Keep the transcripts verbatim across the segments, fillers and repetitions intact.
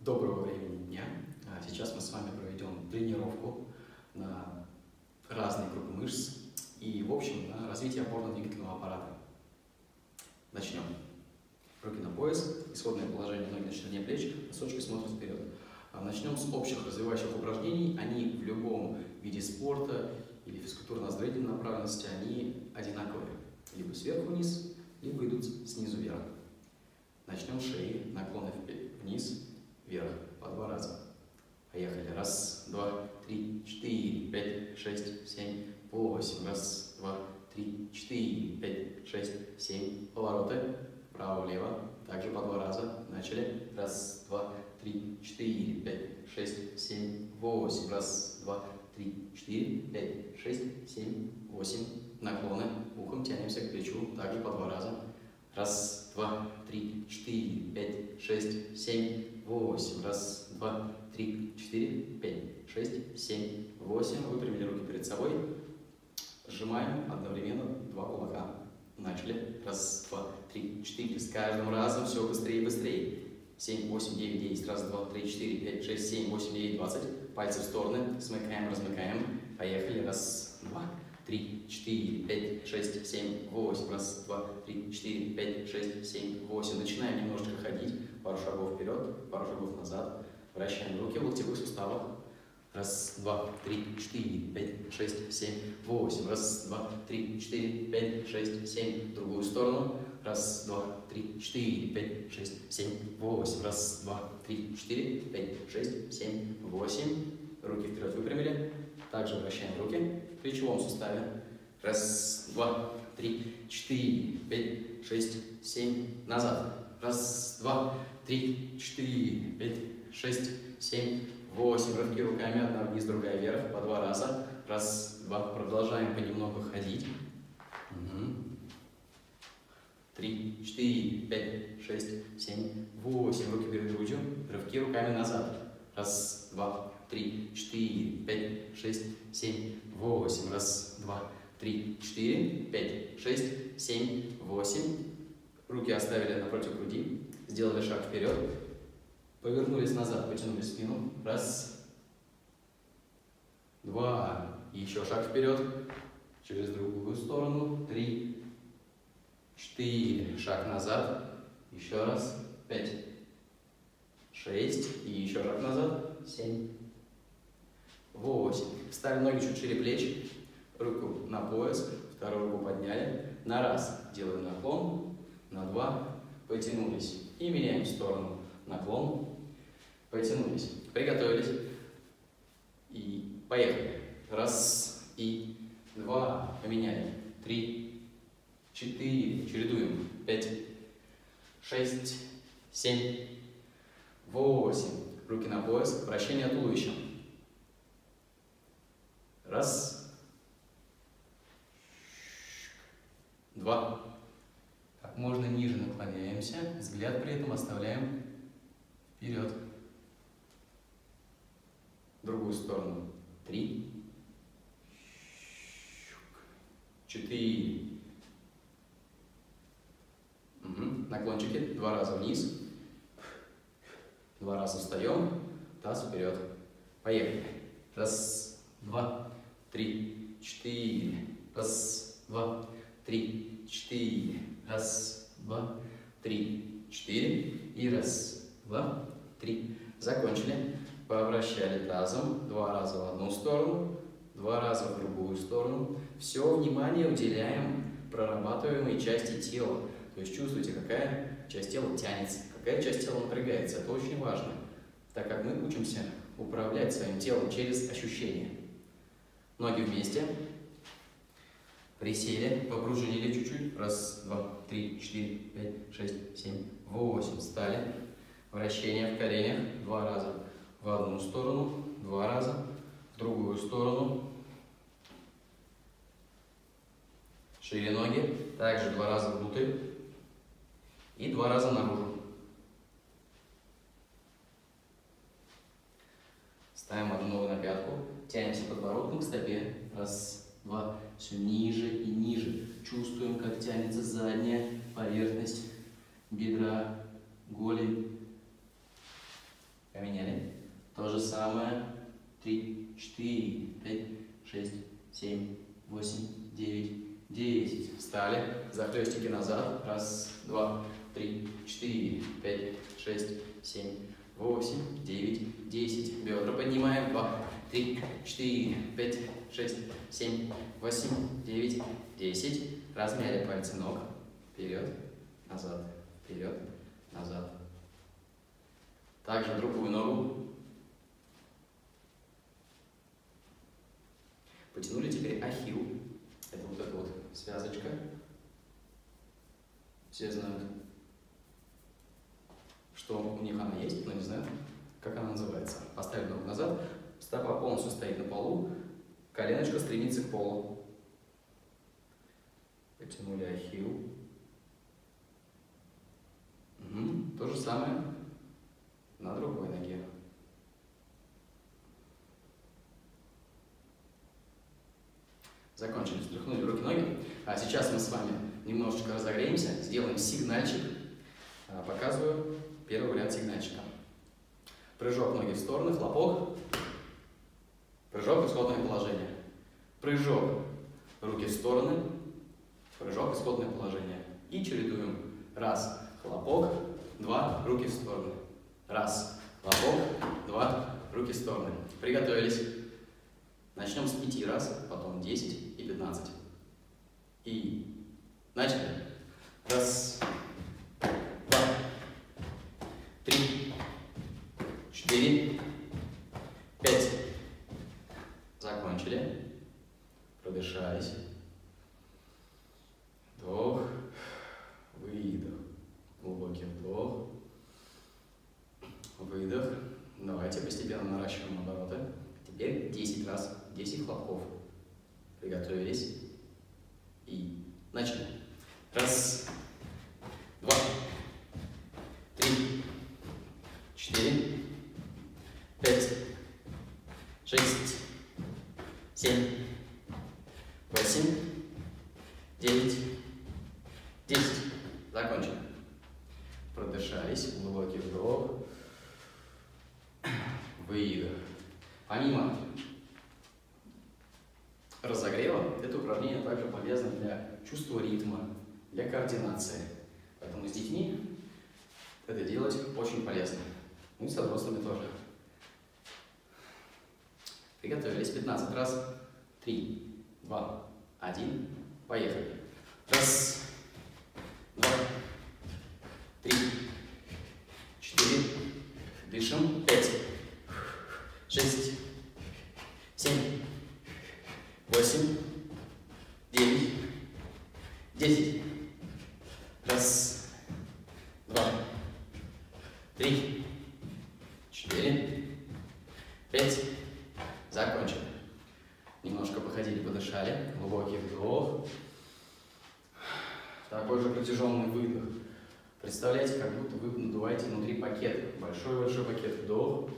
Доброго времени дня! Сейчас мы с вами проведем тренировку на разные группы мышц и, в общем, на развитие опорно-двигательного аппарата. Начнем. Руки на пояс, исходное положение, ноги на ширине плеч, носочки смотрят вперед. Начнем с общих развивающих упражнений. Они в любом виде спорта или физкультурно-оздоровительной направленности, они одинаковые. Либо сверху вниз, либо идут снизу вверх. Начнем с шеи, наклоны вниз, вверх, по два раза. Поехали. Раз, два, три, четыре, пять, шесть, семь, восемь. Раз, два, три, четыре, пять, шесть, семь. Повороты. Вправо-влево. Также по два раза. Начали. Раз, два, три, четыре, пять, шесть, семь, восемь. Раз, два, три, четыре, пять, шесть, семь, восемь. Наклоны. Ухом тянемся к плечу. Также по два раза. Раз, два, три, четыре, пять, шесть, семь, восемь. Раз, два, три, четыре, пять, шесть, семь, восемь. Выпрямили руки перед собой. Сжимаем одновременно два кулака. Начали. Раз, два, три, четыре. С каждым разом все быстрее и быстрее. семь, восемь, девять, десять. Раз, два, три, четыре, пять, шесть, семь, восемь, девять, двадцать. Пальцы в стороны. Смыкаем, размыкаем. Поехали. Раз, два, три, четыре, пять, шесть, семь, восемь. Раз, два, три, четыре, пять, шесть, семь, восемь. Начинаем немножечко ходить. Пару шагов вперед, пару шагов назад. Вращаем руки в локтевых суставах. Раз, два, три, четыре, пять, шесть, семь, восемь. Раз, два, три, четыре, пять, шесть, семь. В другую сторону. Раз, два, три, четыре, пять, шесть, семь, восемь. Раз, два, три, четыре, пять, шесть, семь, восемь. Руки вперед выпрямили. Также вращаем руки в плечевом суставе. Раз, два, три, четыре, пять, шесть, семь. Назад. Раз, два, три, четыре, пять, шесть, семь, восемь. Рывки руками. Одна вниз, другая вверх. По два раза. Раз, два. Продолжаем понемногу ходить. Угу. Три, четыре, пять, шесть, семь, восемь. Руки перед грудью. Рывки руками назад. Раз, два, три, четыре, пять, шесть, семь, восемь. Раз, два, три, четыре, пять, шесть, семь, восемь. Руки оставили напротив груди. Сделали шаг вперед. Повернулись назад, потянули спину. Раз, два. И еще шаг вперед. Через другую сторону. Три, четыре. Шаг назад. Еще раз. Пять, шесть. И еще шаг назад. Семь, восемь. Встали ноги чуть шире плеч. Руку на пояс. Вторую руку подняли. На раз делаем наклон. На два потянулись. И меняем сторону. Наклон. Потянулись. Приготовились. И поехали. Раз и два. Поменяли. Три, четыре. Чередуем. Пять, шесть, семь, восемь. Руки на пояс. Вращение туловищем. Раз. Два. Как можно ниже наклоняемся. Взгляд при этом оставляем вперед. В другую сторону. Три. Четыре. Угу. Наклончики. Два раза вниз. Два раза встаем. Таз вперед. Поехали. Раз, два, три, четыре. Раз, два, три, четыре. Раз, два, три, четыре. И раз, два, три. Закончили. Повращали тазом. Два раза в одну сторону. Два раза в другую сторону. Все внимание уделяем прорабатываемой части тела. То есть чувствуйте, какая часть тела тянется, какая часть тела напрягается. Это очень важно, так как мы учимся управлять своим телом через ощущения. Ноги вместе. Присели, попружинили чуть-чуть. Раз, два, три, четыре, пять, шесть, семь, восемь. Встали. Вращение в коленях. Два раза в одну сторону. Два раза в другую сторону. Шире ноги. Также два раза внутрь. И два раза наружу. Ставим одну ногу на пятку. Тянемся подбородком к стопе. Раз, два. Все ниже и ниже. Чувствуем, как тянется задняя поверхность бедра, голень. Поменяли. То же самое. три, четыре, пять, шесть, семь, восемь, девять, десять. Встали. Захлестики назад. Раз, два, три, четыре, пять, шесть, семь, восемь, девять, десять. Бедра поднимаем. два, три, четыре, пять, шесть, семь, восемь, девять, десять. Размяли пальцы ног. Вперед, назад, вперед, назад. Также другую ногу. Потянули теперь ахилл. Это вот эта вот связочка. Все знают, что у них она есть, но не знают, как она называется. Поставили ногу назад. Стопа полностью стоит на полу. Коленочка стремится к полу. Потянули ахилл. Угу. То же самое на другой ноге. Закончили, встряхнули руки-ноги. А сейчас мы с вами немножечко разогреемся, сделаем сигнальчик. Показываю первый вариант сигнальчика. Прыжок ноги в стороны, хлопок. Прыжок, исходное положение. Прыжок, руки в стороны. Прыжок, исходное положение. И чередуем. Раз, хлопок, два, руки в стороны. Раз, хлопок, два, руки в стороны. Приготовились. Начнем с пяти раз, потом десять и пятнадцать. И начали. Раз, два, три, четыре, пять. Закончили. Продышались. Вдох, выдох. Глубокий вдох, выдох. Давайте постепенно наращиваем обороты. Теперь десять раз, десять хлопков. Приготовились. И начали. Раз, два, три, четыре, пять, шесть, семь, восемь, девять, десять. Закончили. Продышались. Глубокий вдох. Выдох. Помимо разогрева, это упражнение также полезно для чувства ритма, для координации. Поэтому с детьми это делать очень полезно. Ну и со взрослыми тоже. Приготовились. пятнадцать раз. три, два, один. Поехали. Раз, два, три, четыре. Дышим. Пять, шесть, семь, восемь, девять, десять. Раз, два, три, четыре, пять. Закончили. Немножко походили, подышали. Глубокий вдох. Такой же протяженный выдох. Представляете, как будто вы надуваете внутри пакет. Большой-большой пакет. Вдох.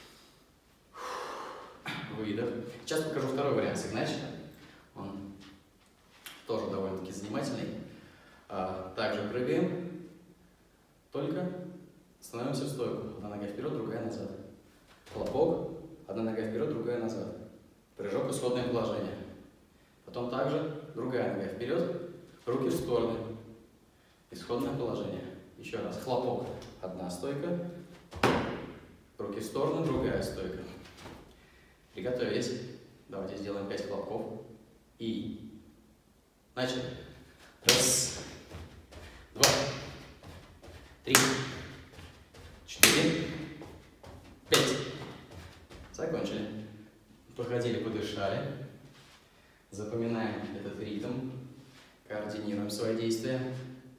Выдох. Сейчас покажу второй вариант сигнальчика. Он тоже довольно-таки занимательный. А, также прыгаем, только становимся в стойку. Одна нога вперед, другая назад. Хлопок. Одна нога вперед, другая назад. Прыжок, исходное положение. Потом также другая нога вперед, руки в стороны. Исходное положение. Еще раз. Хлопок. Одна стойка. Руки в сторону, другая стойка. Приготовились. Давайте сделаем пять хлопков. И начали. Раз, два, три, четыре, пять. Закончили. Походили, подышали. Запоминаем этот ритм. Координируем свои действия.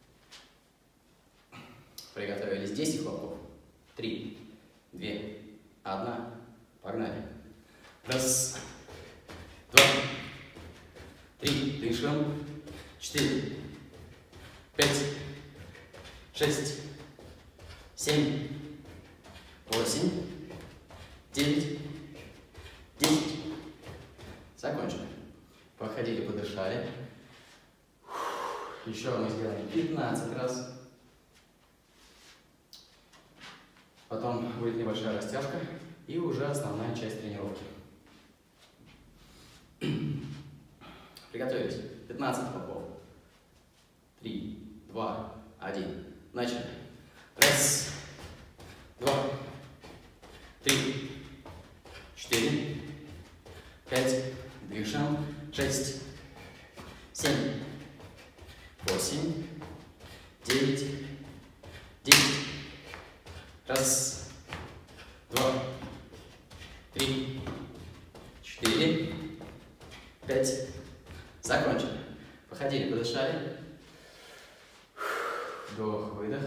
Приготовились. десять хлопков. три, два, один. Погнали. Раз, два, три. Дышим. Четыре, пять, шесть, семь, восемь, девять, десять. Закончили. Походили, подышали. Еще мы сделаем пятнадцать раз. Потом будет небольшая растяжка и уже основная часть тренировки. Приготовились. пятнадцать хлопков. три, два, один. Начали. Раз, два, три, четыре, пять. Дышим. Шесть, семь, восемь, девять, десять. Раз, два, три, четыре, пять. Закончили. Походили, подышали. Вдох, выдох.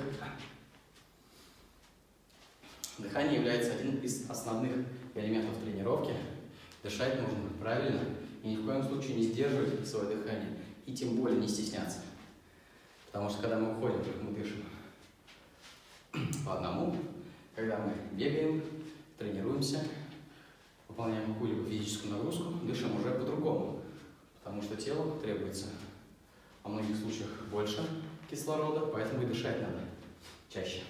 Дыхание является одним из основных элементов тренировки. Дышать нужно правильно и ни в коем случае не сдерживать свое дыхание. И тем более не стесняться. Потому что когда мы уходим, мы дышим по одному. Когда мы бегаем, тренируемся, выполняем какую-либо физическую нагрузку, дышим уже по-другому. Потому что телу требуется во многих случаях больше кислорода, поэтому и дышать надо чаще.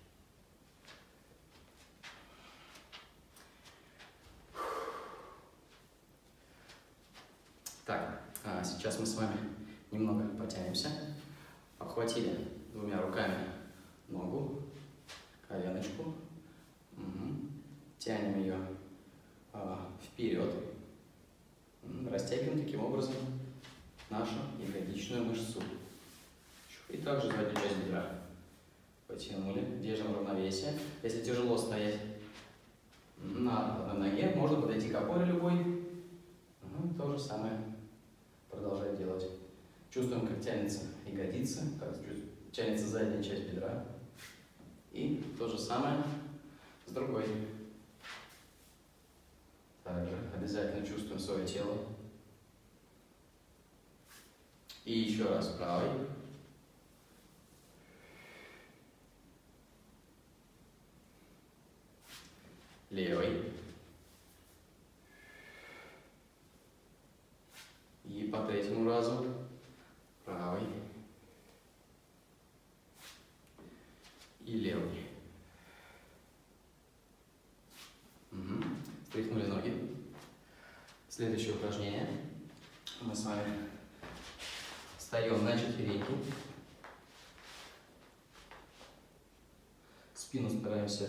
Так, а сейчас мы с вами немного потянемся. Обхватили двумя руками ногу, коленочку. Угу. Тянем ее а, вперед. Растягиваем таким образом нашу ягодичную мышцу. И также заднюю часть бедра. Потянули, держим равновесие. Если тяжело стоять на одной ноге, можно подойти к опоре любой. Угу. То же самое продолжать делать. Чувствуем, как тянется ягодица, как тянется задняя часть бедра. И то же самое с другой. Также обязательно чувствуем свое тело. И еще раз правый. Левый. И по третьему разу правый и левый. Угу. Стряхнули ноги. Следующее упражнение. Мы с вами встаем на четвереньки. Спину стараемся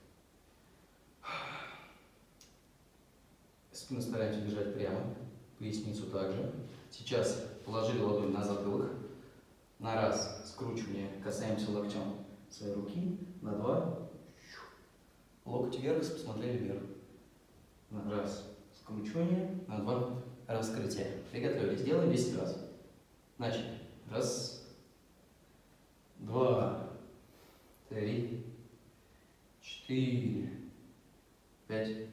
Спину стараемся держать прямо, поясницу также. Сейчас положили ладонь на затылок. На раз скручивание, касаемся локтем своей руки. На два локоть вверх, посмотрели вверх. На раз скручивание, на два раскрытие. Приготовились. Делаем десять раз. Начали. Раз, два, три, четыре, пять,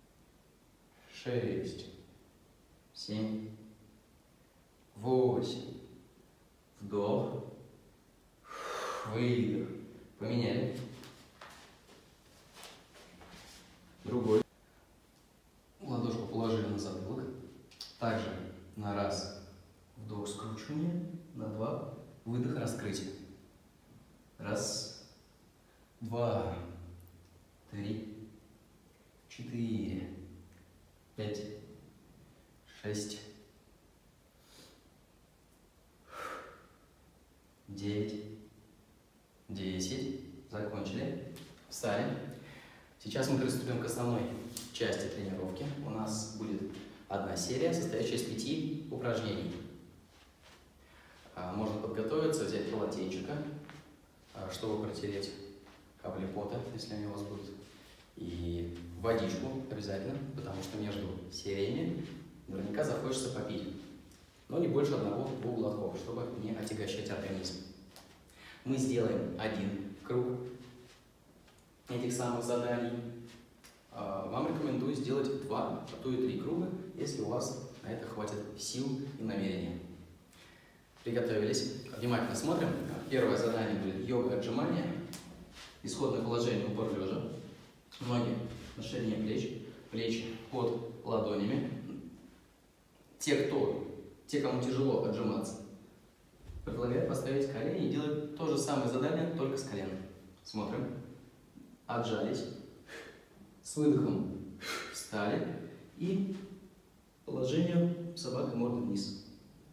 шесть, семь, восемь. Вдох, выдох. Поменяли. Другой. Ладошку положили на затылок. Также на раз вдох, скручивание, на два выдох, раскрытие. Раз, два, три, четыре, пять, шесть, девять, десять. Закончили. Встали. Сейчас мы приступим к основной части тренировки. У нас будет одна серия, состоящая из пяти упражнений. Можно подготовиться, взять полотенчика, чтобы протереть капли пота, если они у вас будут. И водичку обязательно, потому что между сериями наверняка захочется попить. Но не больше одного-двух глотков, чтобы не отягощать организм. Мы сделаем один круг этих самых заданий. Вам рекомендую сделать два, а то и три круга, если у вас на это хватит сил и намерения. Приготовились. Внимательно смотрим. Первое задание будет йога отжимания. Исходное положение упор лежа. Ноги на ширине плеч, плечи под ладонями. Те, кто, те, кому тяжело отжиматься, предлагаю поставить колени и делать то же самое задание, только с коленом. Смотрим. отжались, с выдохом встали и положение собака мордой вниз.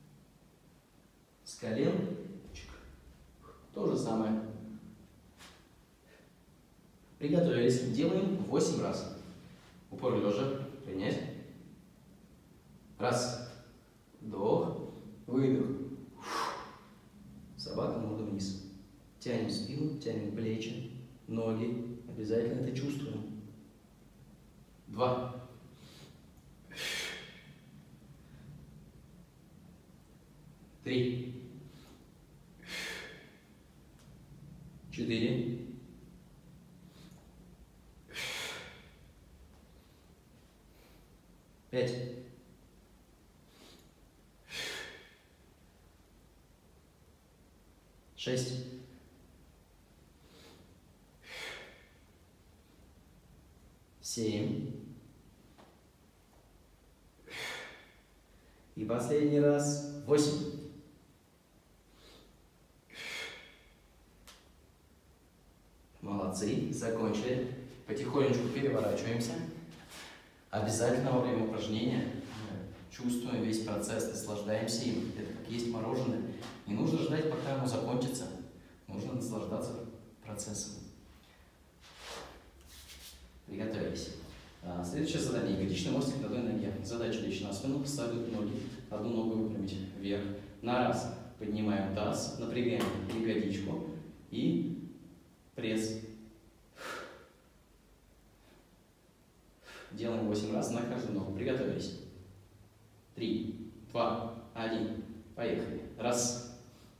С колен, то же самое. Приготовились. Делаем восемь раз. Упор лежа. Принять. Раз. Вдох. Выдох. Собака мордой вниз. Тянем спину, тянем плечи, ноги. Обязательно это чувствуем. Два. Три. Четыре. Пять. Шесть. Семь. И последний раз. Восемь. Молодцы. Закончили. Потихонечку переворачиваемся. Обязательно во время упражнения чувствуем весь процесс, наслаждаемся им. Это как есть мороженое. Не нужно ждать, пока оно закончится. Нужно наслаждаться процессом. Приготовились. Следующее задание. Ягодичный мостик на одной ноге. Задача лечь на спину, ставить ноги. Одну ногу выпрямить вверх. На раз поднимаем таз, напрягаем ягодичку и пресс. Делаем восемь раз на каждую ногу. Приготовились. Три, два, один. Поехали. Раз.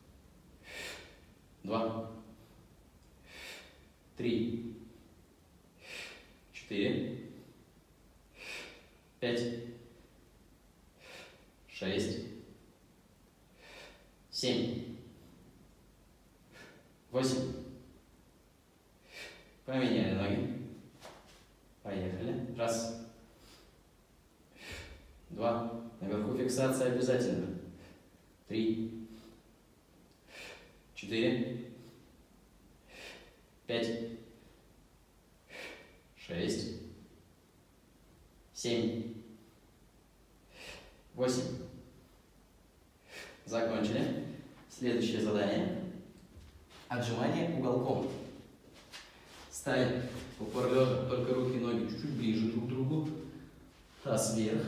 Два. Три. Четыре. Пять. Шесть. Семь. Восемь. Поменяли ноги. Поехали. Раз. Два. Наверху фиксация обязательно. Три. Четыре. Пять. Шесть. Семь. Восемь. Закончили. Следующее задание. Отжимание уголком. Ставим упор лежа, только руки и ноги чуть-чуть ближе друг к другу. Таз вверх.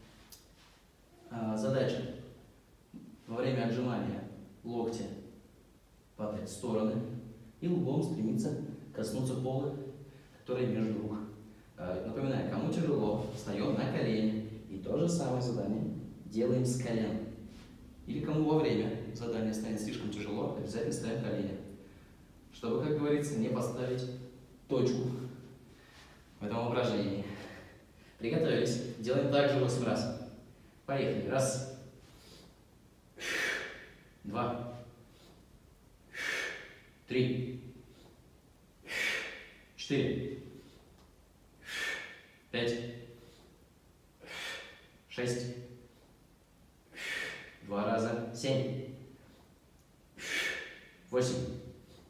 А, задача. Во время отжимания локти падать в стороны и лбом стремиться коснуться пола, который между рук. А, напоминаю, кому тяжело, встаем на колени. И то же самое задание делаем с колен. Или кому во время задание станет слишком тяжело, обязательно ставим колени. Чтобы, как говорится, не поставить точку в этом упражнении. Приготовились. Делаем также восемь раз. Поехали. Раз. Два. Три. Четыре. Пять. Шесть. Два раза. Семь. Восемь.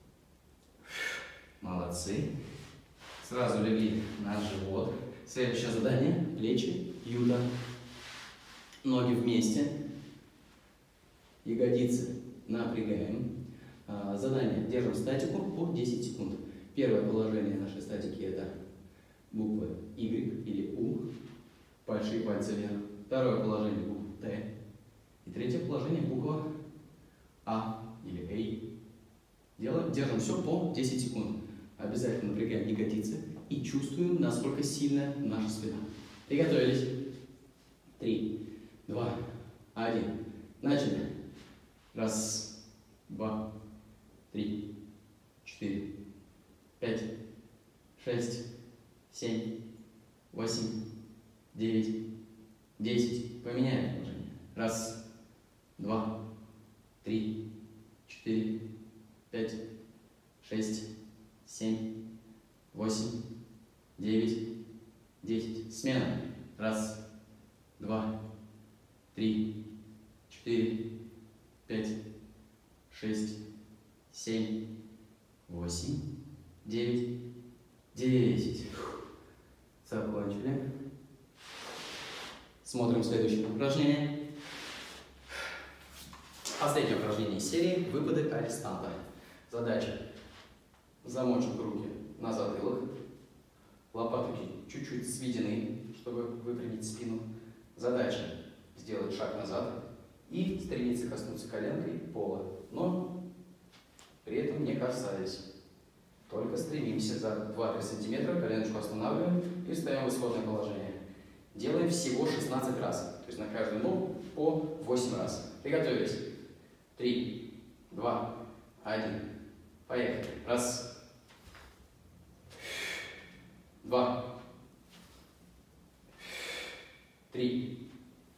Молодцы. Сразу легли на живот. Следующее задание. Плечи, юта. Ноги вместе. Ягодицы напрягаем. Задание. Держим статику по десять секунд. Первое положение нашей статики это буква Y или У. Большие пальцы вверх. Второе положение буква Т. И третье положение буква А или Эй. Делаем, держим все по десять секунд. Обязательно напрягаем ягодицы и чувствуем, насколько сильная наша спина. Приготовились. Три, два, один. Начали. Раз, два, три, четыре, пять, шесть, семь, восемь, девять, десять. Поменяем положение. Раз, два, три, четыре, пять, шесть, семь, восемь, девять, десять. Смена. Раз, два, три, четыре, пять, шесть, семь, восемь, девять, десять. Закончили. Смотрим следующее упражнение. Последнее упражнение из серии выпады арестанта. Задача: замочить руки на затылок, лопатки чуть-чуть сведены, чтобы выпрямить спину. Задача: сделать шаг назад и стремиться коснуться коленкой пола, но при этом не касаясь. Только стремимся за два-три сантиметра, коленочку останавливаем и встаем в исходное положение. Делаем всего шестнадцать раз, то есть на каждую ногу по восемь раз. Приготовились. три, два, один. Поехали. Раз. Два. Три.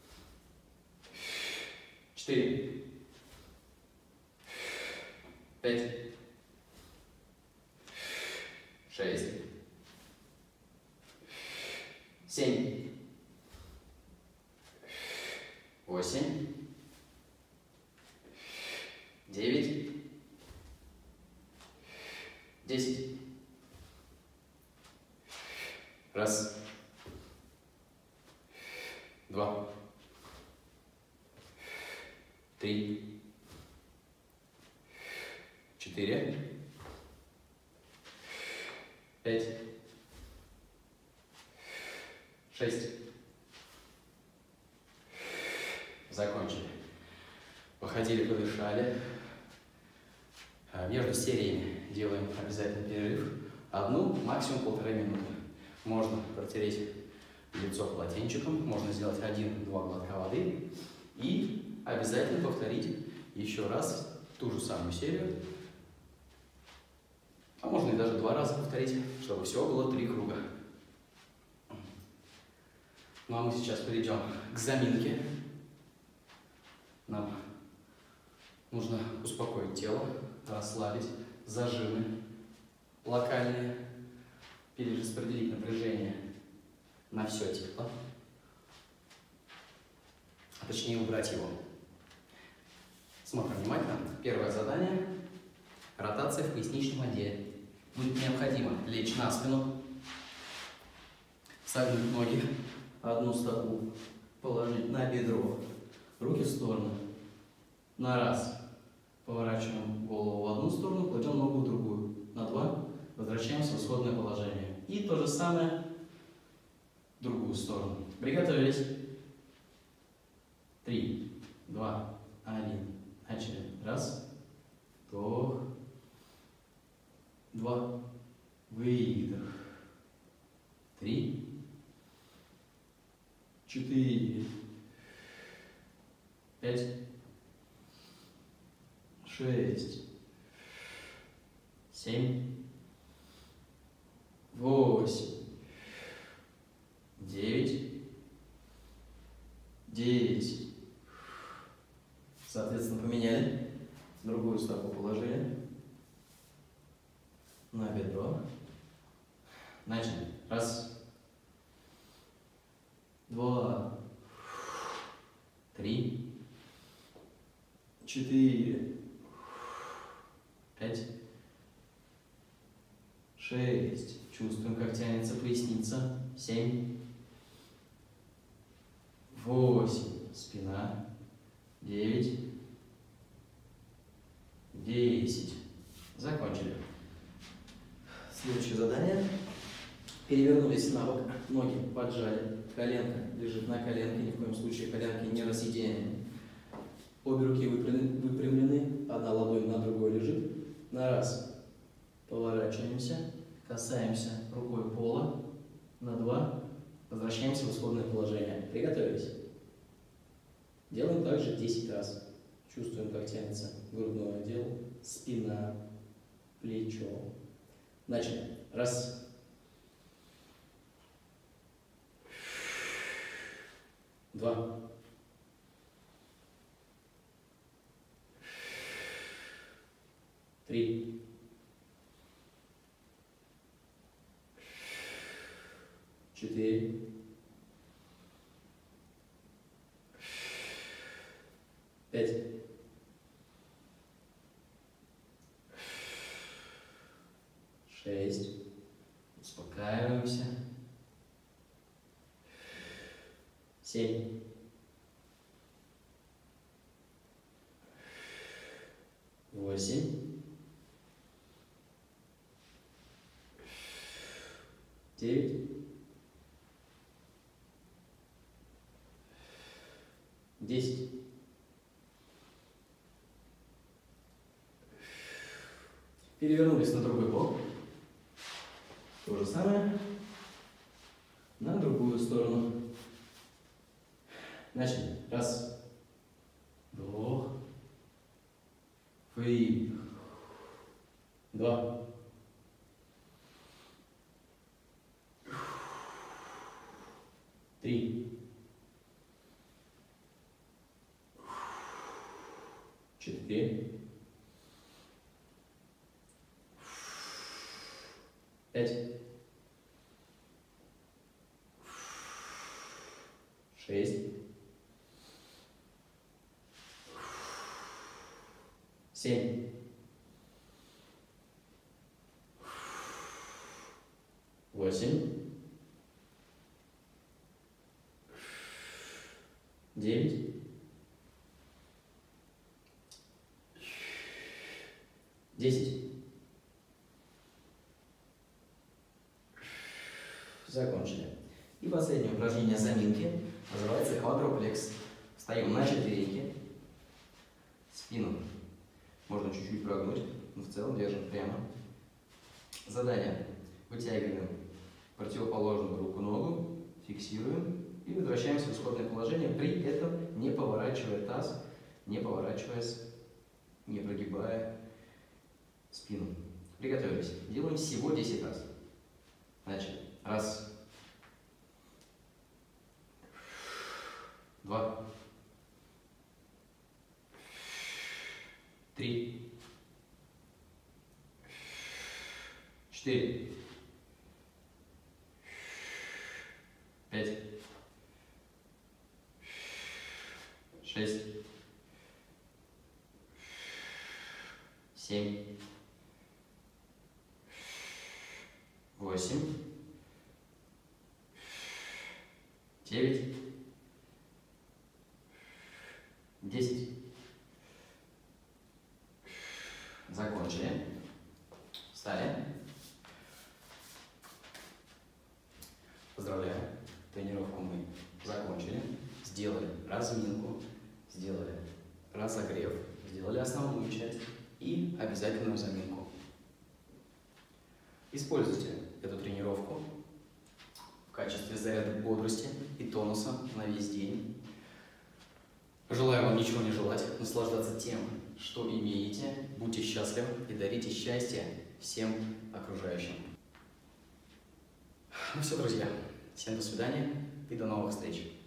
Четыре. Пять. Шесть. Семь. Восемь. Девять. Десять. Раз. Два. Три. Четыре. Пять. Шесть. Закончили. Походили, подышали. Между сериями делаем обязательно перерыв. Одну, максимум полторы минуты. Можно протереть лицо полотенчиком, можно сделать один-два глотка воды и обязательно повторить еще раз ту же самую серию. А можно и даже два раза повторить, чтобы всего было три круга. Ну а мы сейчас перейдем к заминке. Нам нужно успокоить тело, расслабить зажимы локальные, перераспределить напряжение на все тело, а точнее убрать его. Смотрим внимательно. Первое задание – ротация в поясничном отделе. Будет необходимо лечь на спину, согнуть ноги, одну стопу положить на бедро, руки в сторону. На раз поворачиваем голову в одну сторону, кладем ногу в другую. На два возвращаемся в исходное положение. И то же самое в другую сторону. Приготовились. Три, два, один. Начали. Раз. Вдох. Два. Выдох. Три. Четыре. Пять. Шесть. Семь. Восемь. Девять. Десять. Соответственно, поменяли. Другую стопу положили на бедро. Начали. Раз. Два. Три. Четыре. Пять. Шесть. Чувствуем, как тянется поясница. Семь. Восемь. Спина. Девять. Десять. Закончили. Следующее задание. Перевернулись на бок, ноги поджали, коленка лежит на коленке, ни в коем случае коленки не рассоединены. Обе руки выпрямлены, одна ладонь на другой лежит. На раз поворачиваемся, касаемся рукой пола. На два возвращаемся в исходное положение. Приготовились. Делаем также десять раз. Чувствуем, как тянется грудной отдел, спина, плечо. Начали. Раз. Два. Три. Четыре. Пять. Шесть. Успокаиваемся. Семь. Восемь. Девять. Десять. Перевернулись на другой бок. То же самое. На другую сторону. Начали. Раз. Вдох. Выдох. Два. Три. Четыре. Пять. Шесть. Семь. Восемь. Девять. Десять. Закончили. И последнее упражнение заминки называется квадроплекс. Встаем на четвереньки. Спину можно чуть-чуть прогнуть, но в целом держим прямо. Задание. Вытягиваем противоположную руку-ногу, фиксируем и возвращаемся в исходное положение, при этом не поворачивая таз, не поворачиваясь, не прогибая спину. Приготовились. Делаем всего десять раз. Начали. Раз. Два. Три. Четыре. Пять. Шесть. Семь. Восемь. Девять. Десять. Закончили. Встали. Поздравляю. Тренировку мы закончили. Сделали разминку, сделали разогрев, сделали основную часть и обязательную заминку. Используйте эту тренировку в качестве заряда бодрости и тонуса на весь день. Желаю вам ничего не желать, наслаждаться тем, что имеете, будьте счастливы и дарите счастье всем окружающим. Ну все, друзья, всем до свидания и до новых встреч.